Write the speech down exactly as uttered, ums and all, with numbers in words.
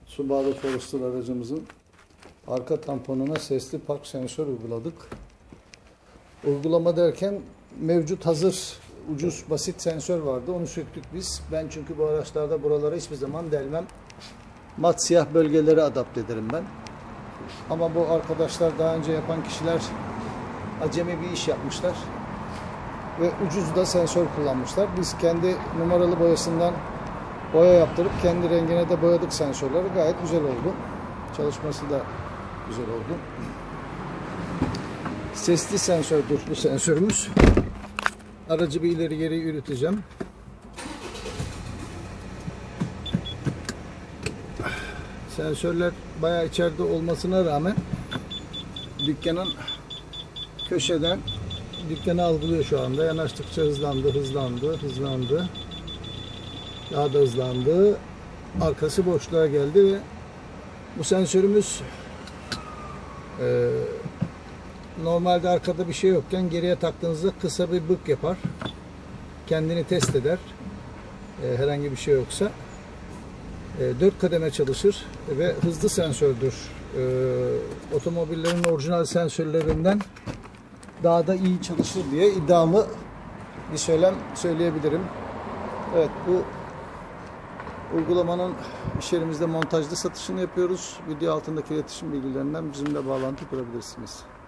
Subaru Forester aracımızın arka tamponuna sesli park sensör uyguladık. Uygulama derken mevcut hazır ucuz basit sensör vardı. Onu söktük biz. Ben çünkü bu araçlarda buralara hiçbir zaman delmem. Mat siyah bölgeleri adapte ederim ben. Ama bu arkadaşlar daha önce yapan kişiler acemi bir iş yapmışlar. Ve ucuz da sensör kullanmışlar. Biz kendi numaralı boyasından boya yaptırıp kendi rengine de boyadık sensörleri. Gayet güzel oldu. Çalışması da güzel oldu. Sesli sensördür bu sensörümüz. Aracı bir ileri geri yürüteceğim. Sensörler bayağı içeride olmasına rağmen dükkanın köşeden dükkanı algılıyor şu anda. Yanaştıkça hızlandı, hızlandı, hızlandı. Daha da hızlandı. Arkası boşluğa geldi ve bu sensörümüz e, normalde arkada bir şey yokken geriye taktığınızda kısa bir bık yapar. Kendini test eder. E, herhangi bir şey yoksa. E, dört kademe çalışır ve hızlı sensördür. E, otomobillerin orijinal sensörlerinden daha da iyi çalışır diye iddiamı bir söylem söyleyebilirim. Evet, bu uygulamanın iş yerimizde montajlı satışını yapıyoruz. Video altındaki iletişim bilgilerinden bizimle bağlantı kurabilirsiniz.